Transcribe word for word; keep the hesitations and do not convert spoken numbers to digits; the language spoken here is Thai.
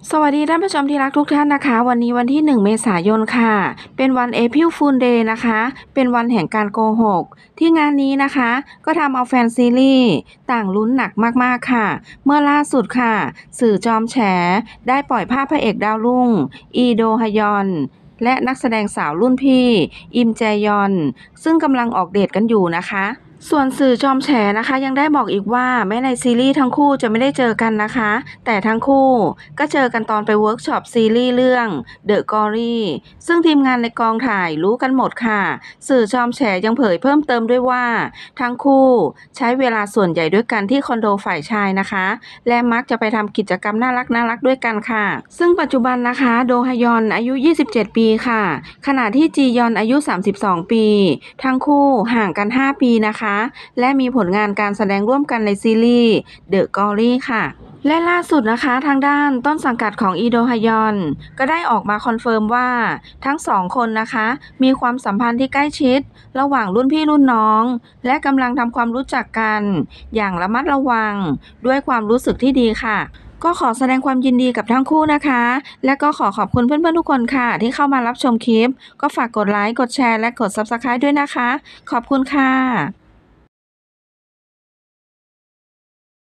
สวัสดีท่านผู้ชมที่รักทุกท่านนะคะ วันนี้วันที่หนึ่งเมษายนค่ะเป็นวัน April Fool Day นะคะเป็นวันแห่งการโกหกที่งานนี้นะคะก็ทำเอาแฟนซีรีส์ต่างลุ้นหนักมากๆค่ะเมื่อล่าสุดค่ะสื่อจอมแฉได้ปล่อยภาพพระเอกดาวรุ่งอีโดฮยอนและนักแสดงสาวรุ่นพี่อิมแจยอนซึ่งกำลังออกเดทกันอยู่นะคะส่วนสื่อจอมแฉนะคะยังได้บอกอีกว่าแม้ในซีรีส์ทั้งคู่จะไม่ได้เจอกันนะคะแต่ทั้งคู่ก็เจอกันตอนไปเวิร์กช็อปซีรีส์เรื่อง The Glory ซึ่งทีมงานในกองถ่ายรู้กันหมดค่ะสื่อจอมแฉยังเผยเพิ่มเติมด้วยว่าทั้งคู่ใช้เวลาส่วนใหญ่ด้วยกันที่คอนโดฝ่ายชายนะคะและมักจะไปทำกิจกรรมน่ารักน่ารักด้วยกันค่ะซึ่งปัจจุบันนะคะโดฮยอนอายุยี่สิบเจ็ดปีค่ะขณะที่จียอนอายุสามสิบสองปีทั้งคู่ห่างกันห้าปีนะคะและมีผลงานการแสดงร่วมกันในซีรีส์ The Glory ค่ะและล่าสุดนะคะทางด้านต้นสังกัดของอีโดฮยอนก็ได้ออกมาคอนเฟิร์มว่าทั้งสองคนนะคะมีความสัมพันธ์ที่ใกล้ชิดระหว่างรุ่นพี่รุ่นน้องและกำลังทำความรู้จักกันอย่างระมัดระวังด้วยความรู้สึกที่ดีค่ะก็ขอแสดงความยินดีกับทั้งคู่นะคะและก็ขอขอบคุณเพื่อนๆทุกคนค่ะที่เข้ามารับชมคลิปก็ฝากกดไลค์กดแชร์และกด ซับสไครบ์ ด้วยนะคะขอบคุณค่ะ